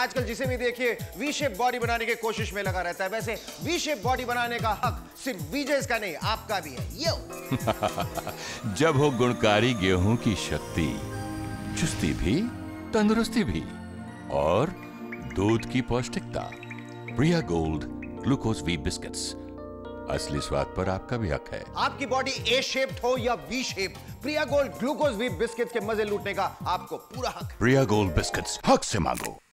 आजकल जिसे भी देखिए वी शेप बॉडी बनाने की कोशिश में लगा रहता है। वैसे वी शेप बॉडी बनाने का हक सिर्फ वीजेस का नहीं, आपका भी है। यो जब हो गुणकारी गेहूं की शक्ति, चुस्ती भी तंदुरुस्ती भी और दूध की पौष्टिकता। Priya Gold glucose wheat biscuits, असली स्वाद पर आपका भी हक है। आपकी बॉडी ए शेप्ड हो या V shape, Priya Gold glucose wheat biscuits के मजे लूटने का आपको पूरा हक है। प्रिया गोल्ड बिस्किट्स, हक से मांगो।